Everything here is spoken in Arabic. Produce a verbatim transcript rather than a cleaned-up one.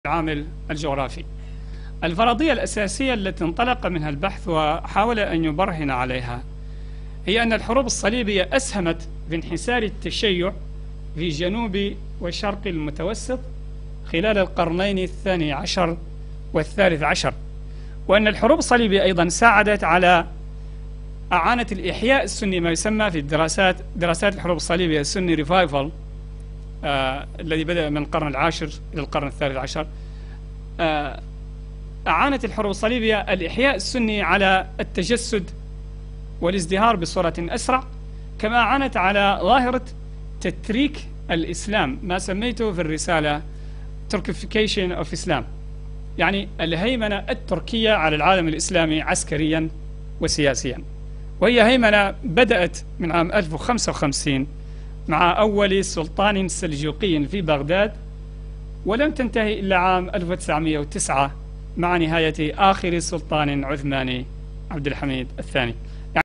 العامل الجغرافي. الفرضية الأساسية التي انطلق منها البحث وحاول أن يبرهن عليها هي أن الحروب الصليبية أسهمت في انحسار التشيع في جنوب وشرق المتوسط خلال القرنين الثاني عشر والثالث عشر، وأن الحروب الصليبية أيضا ساعدت على أعانة الإحياء السني، ما يسمى في الدراسات دراسات الحروب الصليبية السني ريفايفل، آه الذي بدأ من القرن العاشر إلى القرن الثالث عشر. آه أعانت الحروب الصليبية الإحياء السني على التجسد والازدهار بصورة أسرع، كما أعانت على ظاهرة تتريك الإسلام، ما سميته في الرسالة Turkification of Islam، يعني الهيمنة التركية على العالم الإسلامي عسكريا وسياسيا. وهي هيمنة بدأت من عام ألف وخمسة وخمسين مع أول سلطان سلجوقي في بغداد، ولم تنتهي إلا عام ألف وتسعمئة وتسعة مع نهاية آخر سلطان عثماني عبد الحميد الثاني.